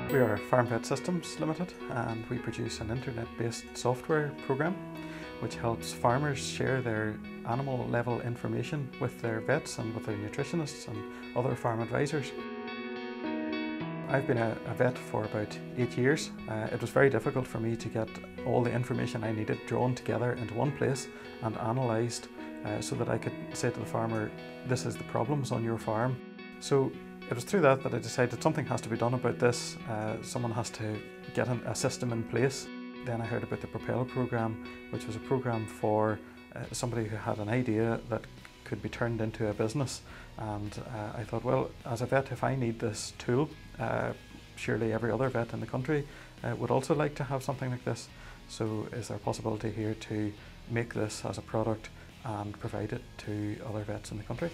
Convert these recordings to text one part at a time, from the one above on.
We are Farmvet Systems Limited, and we produce an internet-based software program which helps farmers share their animal level information with their vets and with their nutritionists and other farm advisors. I've been a vet for about 8 years. It was very difficult for me to get all the information I needed drawn together into one place and analysed so that I could say to the farmer, this is the problems on your farm. So it was through that I decided something has to be done about this. Someone has to get a system in place. Then I heard about the Propel Programme, which was a programme for somebody who had an idea that could be turned into a business. And I thought, well, as a vet, if I need this tool, surely every other vet in the country would also like to have something like this. So is there a possibility here to make this as a product and provide it to other vets in the country?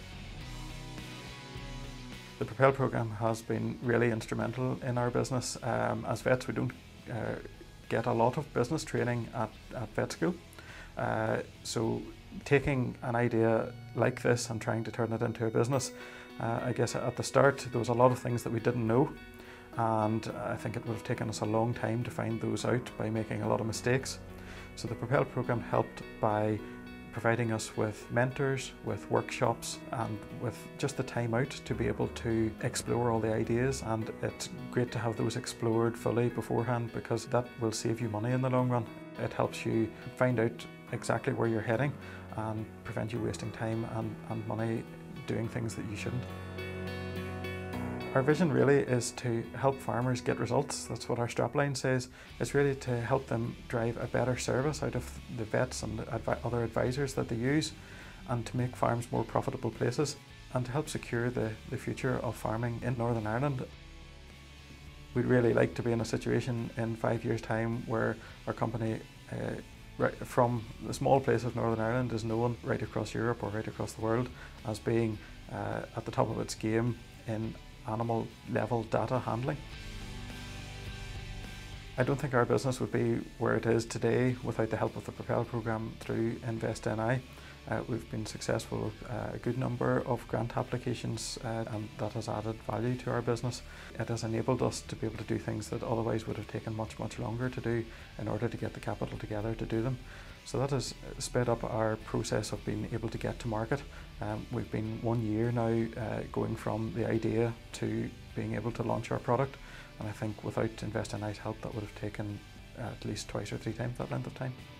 The Propel Programme has been really instrumental in our business. As vets, we don't get a lot of business training at vet school. So taking an idea like this and trying to turn it into a business, I guess at the start there was a lot of things that we didn't know, and I think it would have taken us a long time to find those out by making a lot of mistakes. So the Propel Programme helped by providing us with mentors, with workshops, and with just the time out to be able to explore all the ideas. And it's great to have those explored fully beforehand, because that will save you money in the long run. It helps you find out exactly where you're heading and prevent you wasting time and money doing things that you shouldn't. Our vision really is to help farmers get results. That's what our strapline says. It's really to help them drive a better service out of the vets and other advisors that they use, and to make farms more profitable places, and to help secure the future of farming in Northern Ireland. We'd really like to be in a situation in 5 years' time where our company right from the small place of Northern Ireland is known right across Europe or right across the world as being at the top of its game in animal level data handling. I don't think our business would be where it is today without the help of the Propel Programme through Invest NI. We've been successful with a good number of grant applications, and that has added value to our business. It has enabled us to be able to do things that otherwise would have taken much longer to do in order to get the capital together to do them. So that has sped up our process of being able to get to market. We've been 1 year now going from the idea to being able to launch our product, and I think without Invest NI's help that would have taken at least twice or three times that length of time.